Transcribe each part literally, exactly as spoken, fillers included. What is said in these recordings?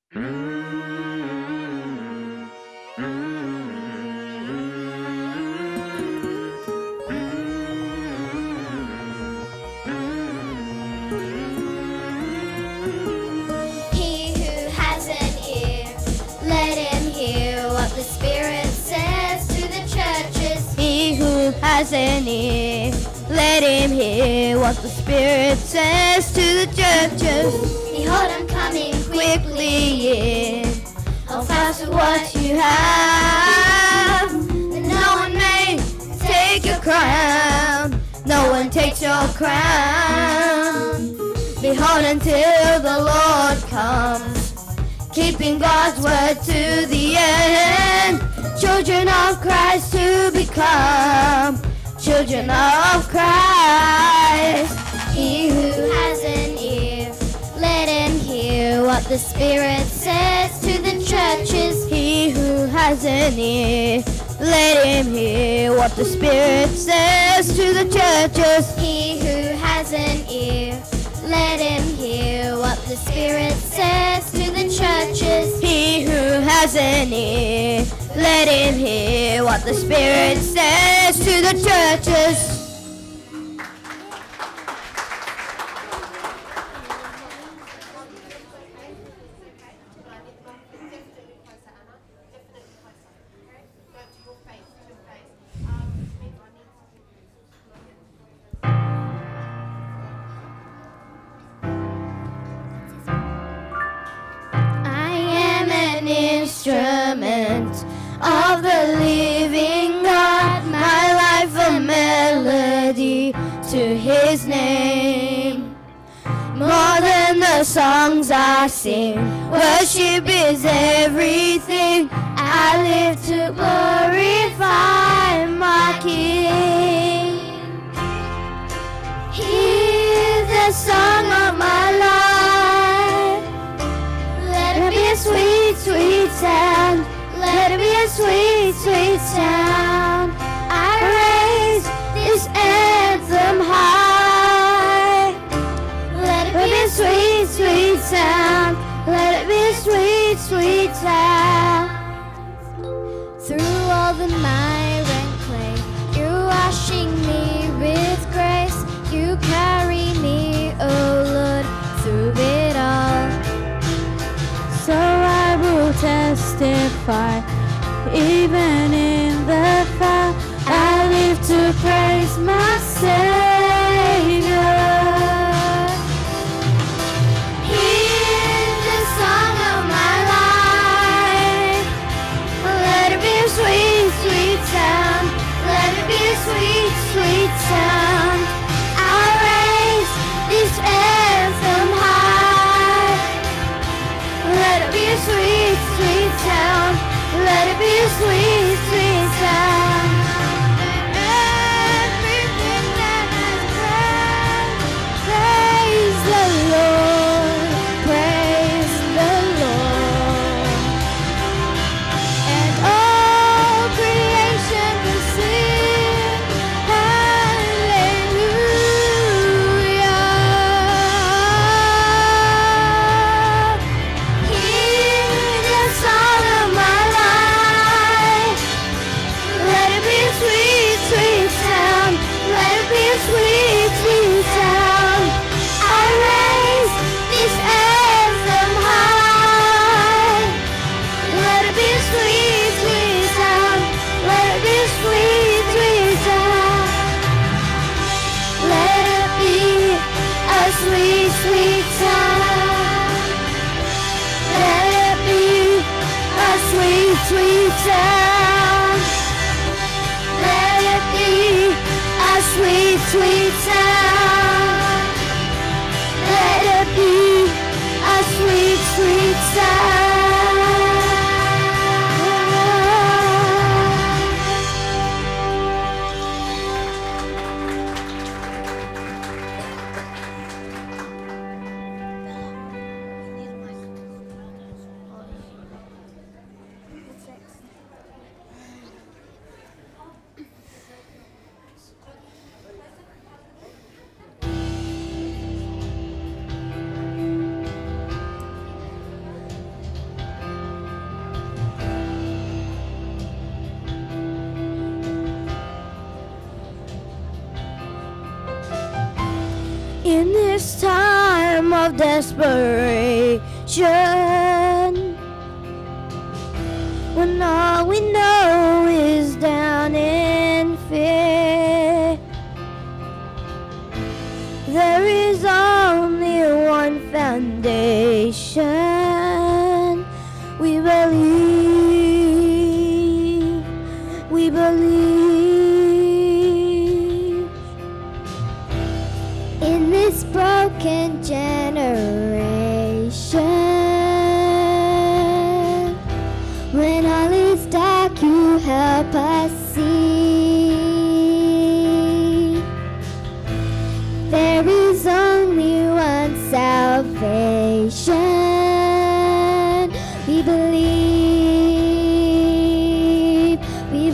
Has an ear, let him hear what the Spirit says to the churches. Behold, I'm coming quickly in. Hold fast to what you have, that no one may take your crown. No one takes your crown. Behold, until the Lord comes, keeping God's word to the end. Children of Christ to become children of Christ. He who has an ear, let him hear what the Spirit says to the churches. He who has an ear, let him hear what the Spirit says to the churches. He who has an ear, let him hear what the Spirit says to the churches. He who has an ear, let him hear what the Spirit says to the churches. Instrument of the living God, my life a melody to his name. More than the songs I sing, worship is everything. I live to glorify my King. Hear the song of my life, let it be a sweet, sweet sound. Let it be a sweet, sweet sound. I raise this anthem high. Let it be a sweet, sweet sound. Let it be a sweet, sweet sound. Through all the mire and clay, you're washing me with grace. You carry me, oh Lord, through it all. So I will testify, even in the fire, I live to praise my Savior. Hear the song of my life. Let it be a sweet, sweet sound. Let it be a sweet, sweet sound. I'll raise this anthem high. Let it be a sweet, sweet sound. Let it be a sweet, sweet sound. Everything that has breath, praise the Lord, praise the Lord. And all creation will sing, hallelujah. Hear the song of my life. Let it be a sweet, sweet sound. Let it be a sweet, sweet sound. I raise this anthem high. Let it be a sweet, sweet sound. Let it be a sweet, sweet sound. Let it be a sweet, sweet sound. Let it be a sweet, sweet sound. Let it be a sweet, sweet sound. Let it be a sweet, sweet sound. in this time of desperation, when all we know is down in fear. There is only one foundation. We believe, we believe. In this broken generation, when all is dark, you help us see. There is only one salvation. We believe, we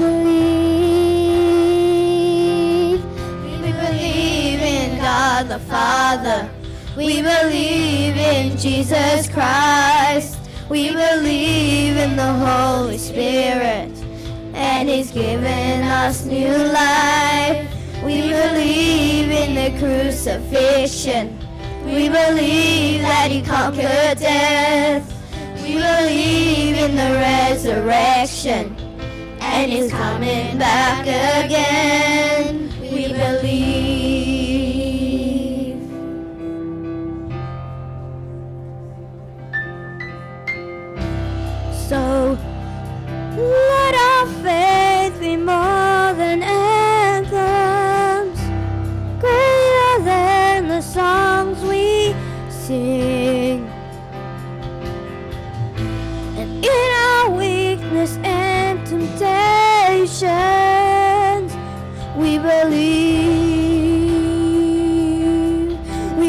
believe. We believe in God the Father. We believe in Jesus Christ. We believe in the Holy Spirit, and He's given us new life. We believe in the crucifixion. We believe that He conquered death. We believe in the resurrection, and He's coming back again. We believe. So let our faith be more than anthems, greater than the songs we sing. And in our weakness and temptations, we believe, we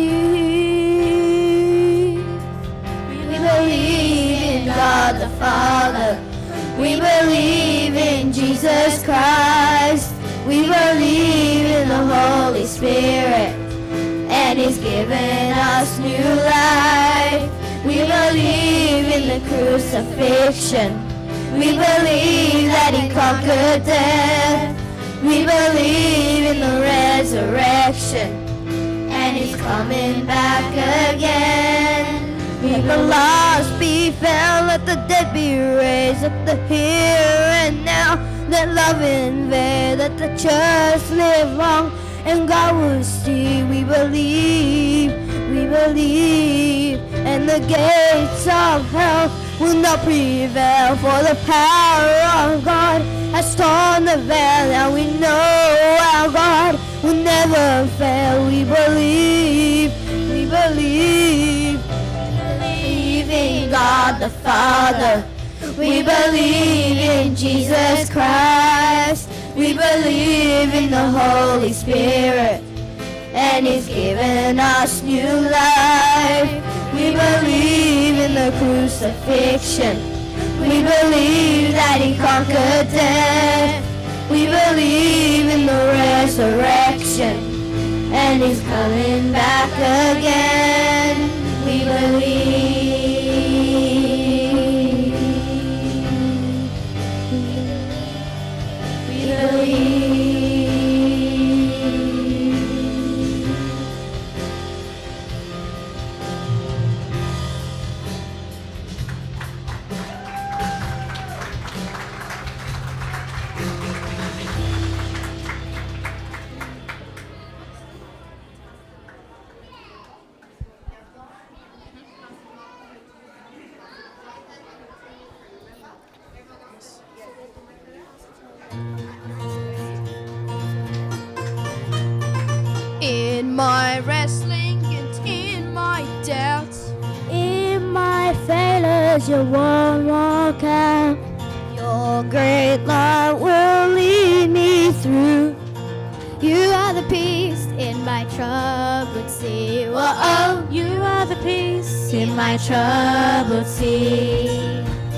believe. We believe in God the Father. We believe in Jesus Christ. We believe in the Holy Spirit, and He's given us new life. We believe in the crucifixion. We believe that He conquered death. We believe in the resurrection, and He's coming back again. Let the lost be found, let the dead be raised, let the here and now, let love invade, let the church live long, and God will see. We believe, we believe, and the gates of hell will not prevail, for the power of God has torn the veil, and we know our God will never fail. We believe, we believe. In God the Father, we believe in Jesus Christ. We believe in the Holy Spirit, and He's given us new life. We believe in the crucifixion. We believe that He conquered death. We believe in the resurrection, and He's coming back again. We believe. We In my wrestling and in my doubts, In my failures, you won't walk out. Your great love will lead me through. You are the peace in my troubled sea. Whoa, you are the peace in my troubled sea.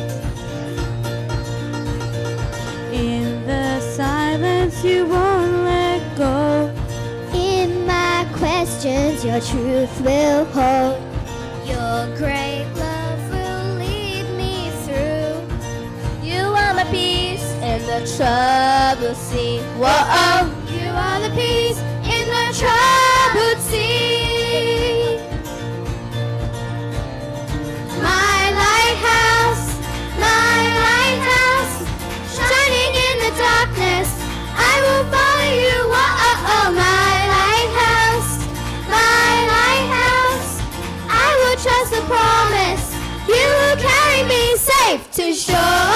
In the silence, you won't let go. In my questions, your truth will hold. Your great love will lead me through. You are the peace in the troubled sea. Whoa, You are the peace in the troubled sea. safe to shore,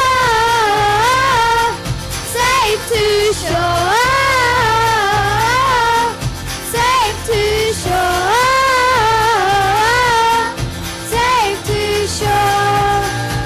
safe to shore, safe to shore, safe to shore.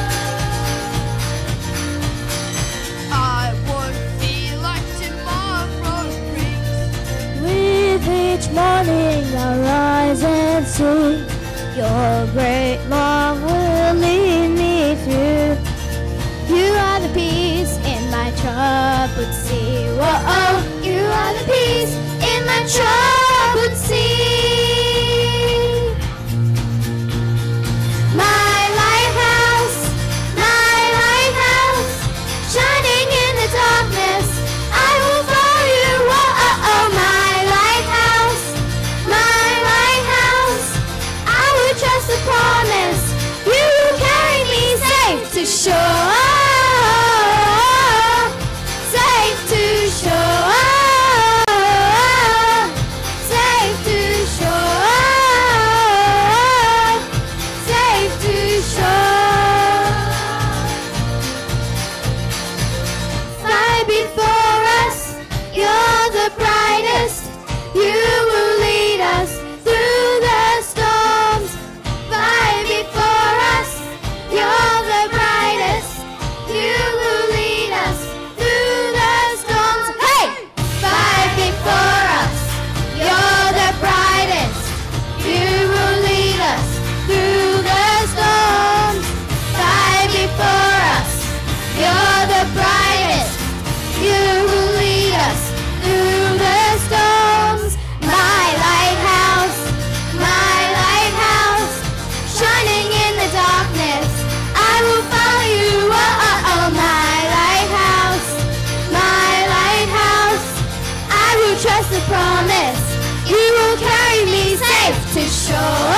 I would feel like tomorrow brings. With each morning I rise and see your great love will lead me through. You are the peace in my troubled sea. Whoa, you are the peace in my troubled sea. My lighthouse, my lighthouse, shining in the darkness, I will follow you. Whoa, my lighthouse, my lighthouse, I will trust the promise. You will carry me safe to shore, safe to shore, safe to shore, safe to shore. Fly before us, you're the brightest. You will lead us through the storms. Fly before us, you're the brightest. You will lead us through the storms. Hey! Fly before us, you're the brightest. You will lead us through the storms. Fly before us, you're the brightest. You will lead us through the storms. My lighthouse, my lighthouse, shining in the darkness, I will follow you. Oh, oh, oh, my lighthouse, my lighthouse, I will trust the promise. You will carry me safe to shore,